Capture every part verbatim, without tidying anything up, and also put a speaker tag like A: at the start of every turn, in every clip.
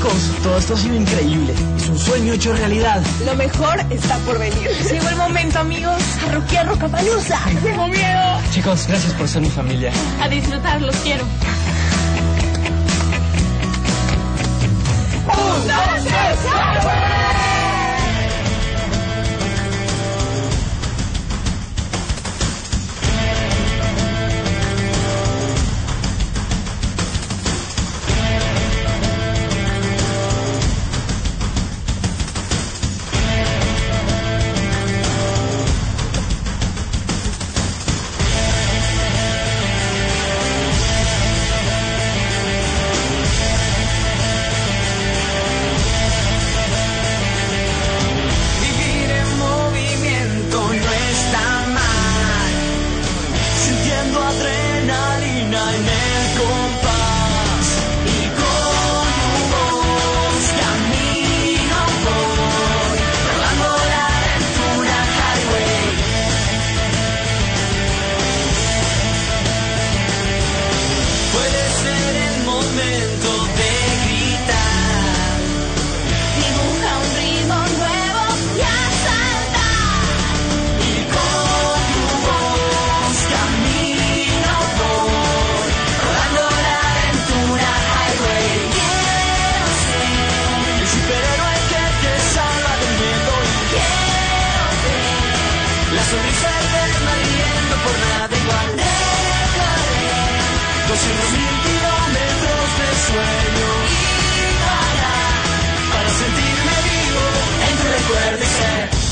A: Chicos, todo esto ha sido increíble. Es un sueño hecho realidad.
B: Lo mejor está por venir.
C: Llegó el momento, amigos.
B: A rockear Rockapalooza.
C: Tengo miedo.
A: Chicos, gracias por ser mi familia.
C: A disfrutar, los quiero.
B: ¡Un, dos, tres!
D: doscientos mil kilómetros de sueño y para, para sentirme vivo en tu recuerdo y ser.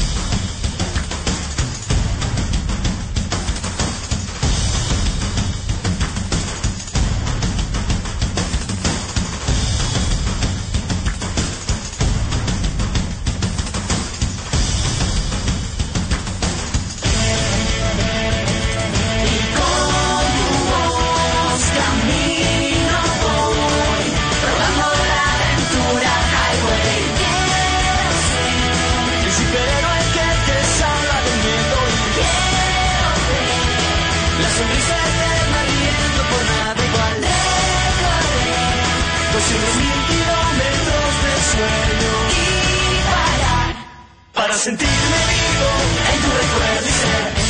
D: doscientos mil kilómetros de sueño y para, para sentirme vivo en tu recuerdo y ser.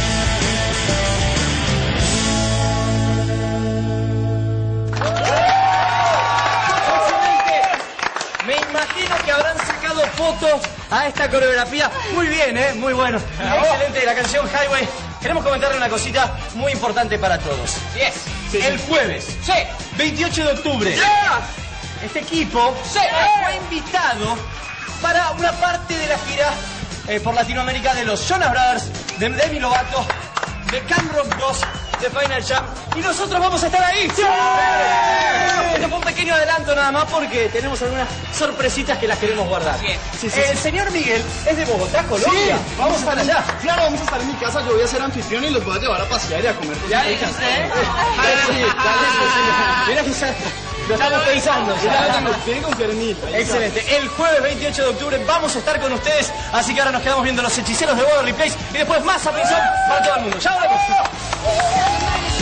E: Me imagino que habrán sacado fotos a esta coreografía. Muy bien, ¿eh? Muy bueno. Excelente la canción Highway. Queremos comentarle una cosita muy importante para todos.
F: Yes.
E: Sí, el jueves,
F: sí.
E: veintiocho de octubre,
F: Yeah.
E: este equipo
F: sí.
E: fue invitado para una parte de la gira eh, por Latinoamérica de los Jonas Brothers, de Demi Lovato, de Camp Rock dos, de Final Jam, y nosotros vamos a estar ahí. ¡Sí! Esto fue un pequeño adelanto nada más porque tenemos algunas sorpresitas que las queremos guardar.
F: Bien.
E: Sí, sí, el sí. señor Miguel es de Bogotá, Colombia.
G: Sí,
E: vamos a estar allá.
G: Claro, vamos a estar en mi casa, yo voy a ser anfitrión y los voy a llevar a pasear y a comer.
F: Ya dijiste, ¿eh?
E: Sí, mira que ya lo estamos pensando.
G: Tienen que confiar en mí.
E: Excelente. El jueves veintiocho de octubre vamos a estar con ustedes. Así que ahora nos quedamos viendo Los Hechiceros de Waverly Place y después más atención para todo el mundo. ¡Ya volvemos!